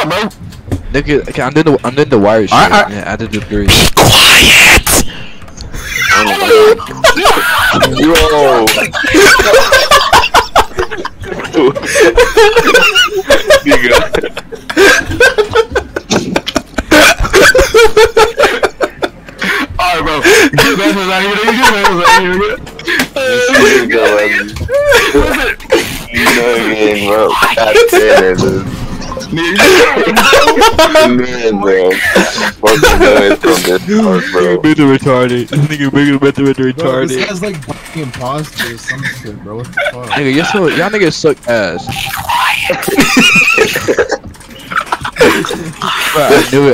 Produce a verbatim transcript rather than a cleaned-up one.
on, bro. Nigga, okay, I'm in the I'm in the wire shit. Alright, alright. Yeah, I did the three. Be quiet! Yo. Nigga. Alright, bro. Get back out of here. Get back out of here. Nigga, like, you know again, bro. God damn it, dude. Nigga, bro. Fucking noise from this part, bro. Nigga been retarded. This nigga been retarded. Bro, this guy's like fucking imposter or some shit, bro. What the fuck? Nigga, you're so y'all niggas suck ass. Bro, I knew it.